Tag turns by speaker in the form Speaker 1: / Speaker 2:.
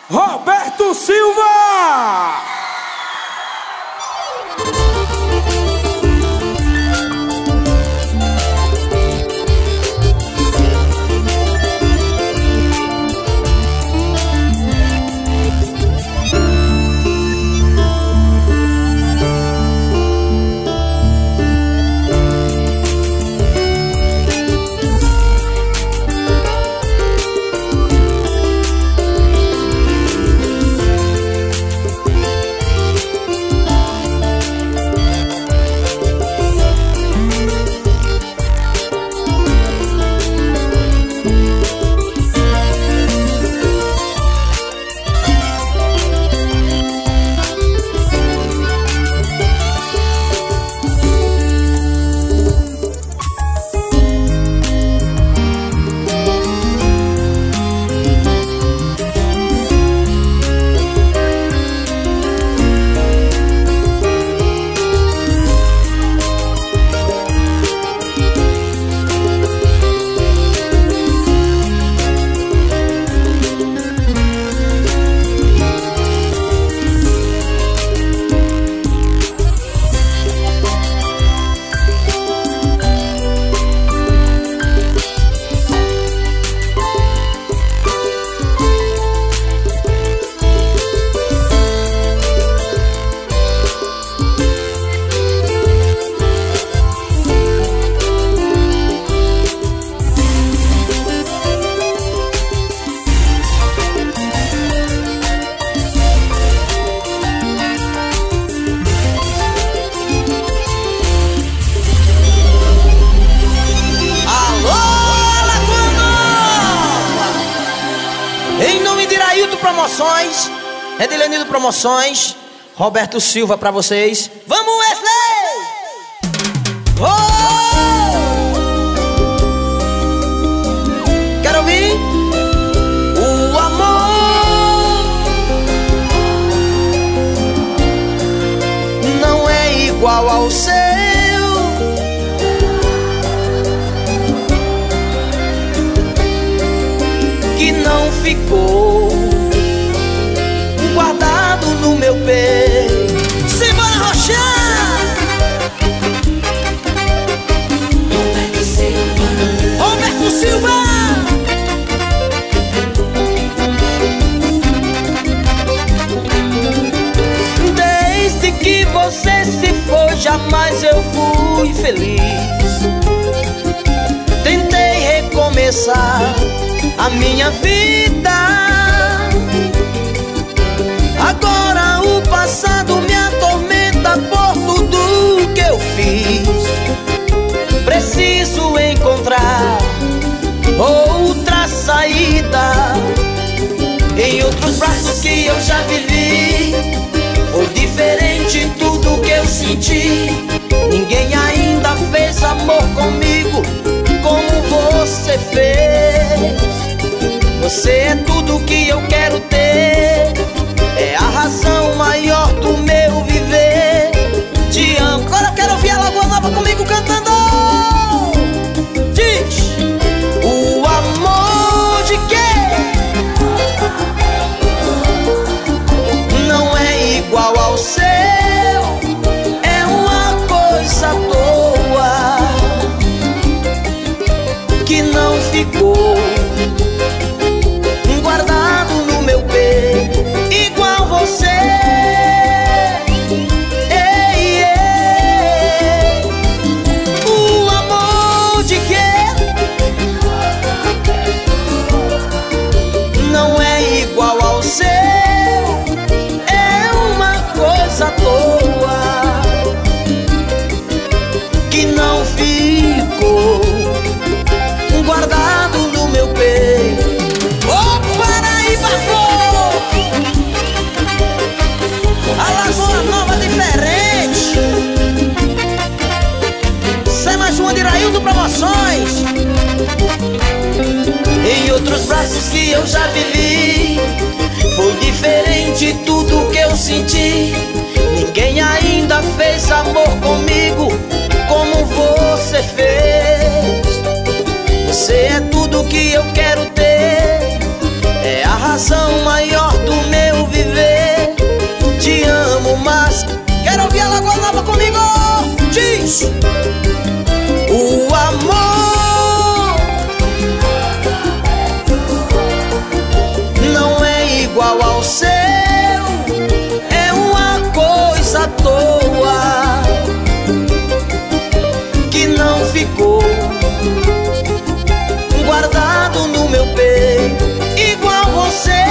Speaker 1: Roberto Silva!
Speaker 2: Promoções, Edelenildo Promoções, Roberto Silva pra vocês. Vamos, Wesley! Oh! Quero ouvir? O amor não é igual ao seu, que não ficou guardado no meu peito. Simbora, Roxão! Roberto Silva, Roberto Silva! Desde que você se foi, jamais eu fui feliz. Tentei recomeçar a minha vida. Agora o passado me atormenta por tudo que eu fiz. Preciso encontrar outra saída. Em outros braços que eu já vivi, foi diferente tudo que eu senti. Ninguém ainda fez amor comigo como você fez. Você é tudo que eu quero ter, é a razão maior do meu viver. Te amo. Agora eu quero ouvir a Lagoa Nova comigo cantando. Diz: o amor de quem não é igual ao seu, é uma coisa à toa, que não ficou guardado no meu peito, igual você. Ei, ei. O amor de quem não é igual ao seu, é uma coisa à toa, que não ficou guardado no meu peito. A Lagoa Nova diferente. Sem mais uma de Iraildo Promoções. Em outros braços que eu já vivi, foi diferente tudo que eu senti. Ninguém ainda fez amor comigo como você fez. Você é tudo que eu quero ter, é a razão maior do igual ao seu é uma coisa à toa que não ficou guardado no meu peito. Igual você